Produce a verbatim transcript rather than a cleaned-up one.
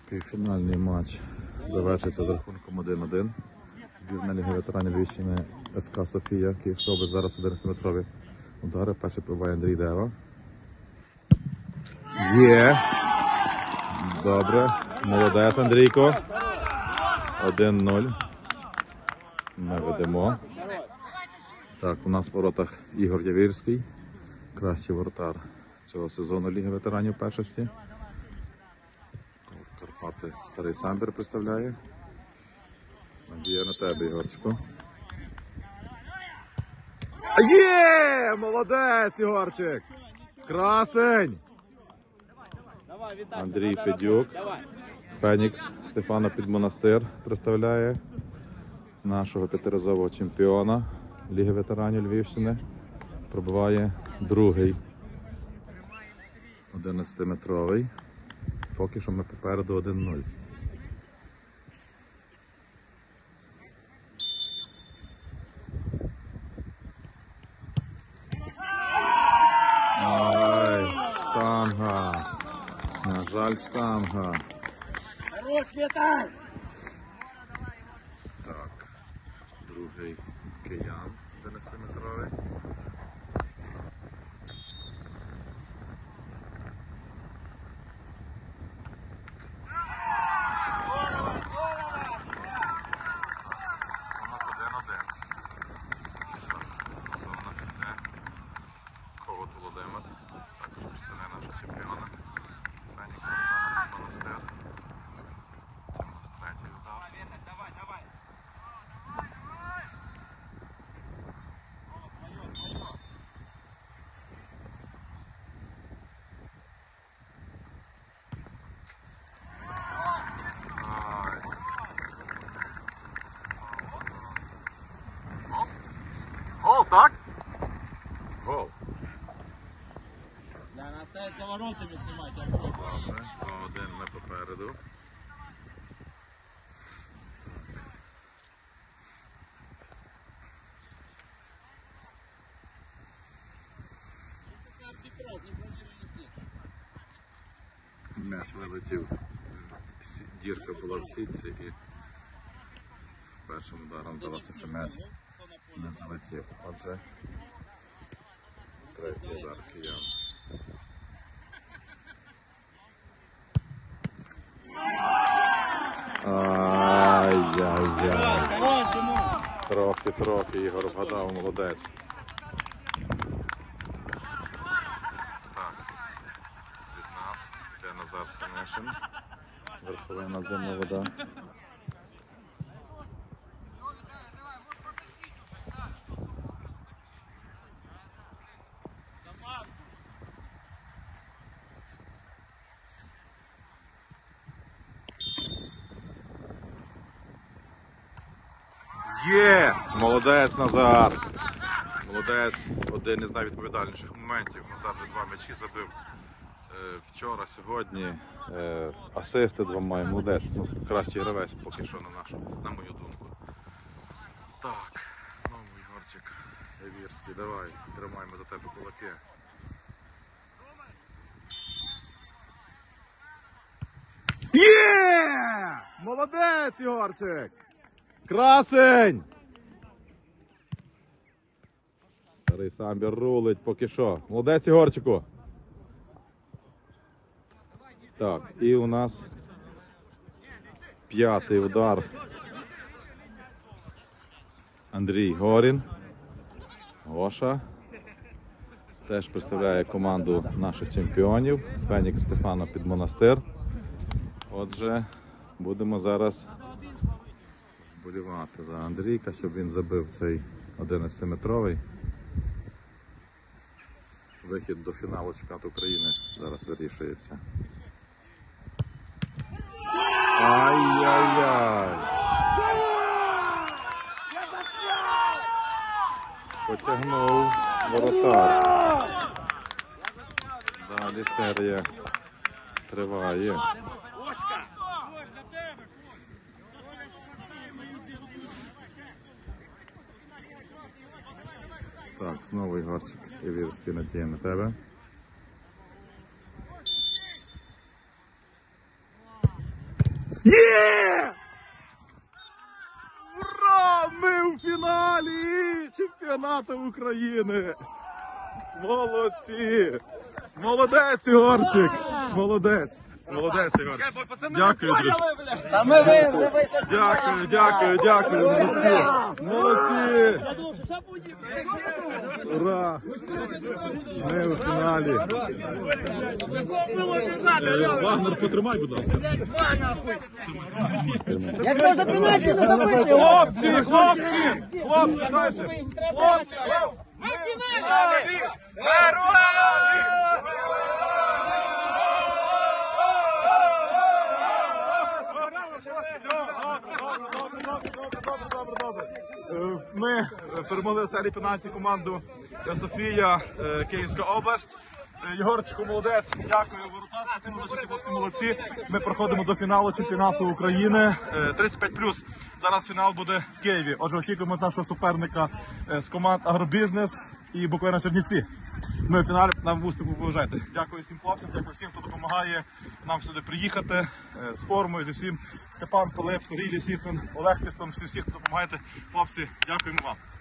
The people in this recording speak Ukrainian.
Півфінальний матч завершиться з рахунком один-один. Збірна Ліги ветеранів Львівщини СК Софія, Київська область. Зараз одинадцятиметрові удари. Перший пробиває Андрій Дева. Є! Добре. Молодець, Андрійко. один-нуль. Ми ведемо. Так, у нас в воротах Ігор Явірський. Кращий воротар цього сезону Ліги ветеранів першості. Карпати Старий Самбір представляє. Надія на тебе, Ігорчику. Є! Молодець, Ігорчик! Красень! Андрій Федюк. Фенікс Стефана Підмонастир представляє нашого п'ятиразового чемпіона Ліги ветеранів Львівщини. Пробиває другий одинадцятиметровий. Поки що ми попереду один-нуль. Ай, штанга. На жаль, штанга. Так, другий киян одинадцятиметровий. Володимир, також представляє нашого чемпіона. Фенікс Стефана Підмонастир. Це у нас третій удар. Гол? Гол, так? Гол. Да, нас стоять за воротами снимать, я буду. Добре, два-один ми попереду. М'яч вилетів. Дірка була в сітці і першим ударом вдалося, що м'яч не залетів. Отже, третій удар киян. Ай-яй-яй. Трохи-трохи Ігор вгадав, молодець. Так, від нас йде Назар Сенешин. Верховина зимна вода. Є! Молодець, Назар! Молодець, один із найвідповідальніших моментів. Назар вже два м'ячі забив е, вчора, сьогодні. Е, асисти два має, молодець. Ну, кращий гравець поки що, на нашу, на мою думку. Так, знову Ігорчик Явірський, давай, тримаємо за тебе кулаки. Є! Молодець, Ігорчик! Красень! Старий Самбір рулить поки що. Молодець, Ігорчику. Так, і у нас п'ятий удар. Андрій Горін. Гоша. Теж представляє команду наших чемпіонів. Фенікс Стефана Підмонастир. Отже, будемо зараз вболівати за Андрійка, щоб він забив цей одинадцятиметровий. Вихід до фіналу чемпіонату України зараз вирішується. Ай-яй-яй! Потягнув воротар. Далі серія триває. Так, знову Ігорчик Явірський, надія на тебе. Є! Ура! Ми у фіналі чемпіонату України! Молодці! Молодець, Ігорчик! Молодець! Молодець, Ігор! Дякую, друзі! Саме ви, ви вийшли. Дякую, дякую, дякую! Молодці! Молодці! Ура! Ми у фіналі! Е, Вагнер, потримай, будь ласка! Як можна пенальті не забити? Хлопці, хлопці! Хлопці, дайте! Хлопці! Ми в фіналі! Герої! Е, Ми перемогли в серії пенальті команду Софія, е, Київська область. Е, Єгорчику, молодець, дякую, воротар, молодці, хлопці, молодці. Ми проходимо до фіналу чемпіонату України е, тридцять п'ять плюс. Зараз фінал буде в Києві. Отже, очікуємо нашого суперника е, з команд Агробізнес і Буковина Чернівці. Ми в фіналі, нам успіху побажайте. Дякую всім хлопцям, дякую всім, хто допомагає нам сюди приїхати е, з формою, зі всім. Степан, Пилип, Сергій Лісіцин, Олег Пістон, всі, всі, хто допомагаєте. Хлопці, дякуємо вам.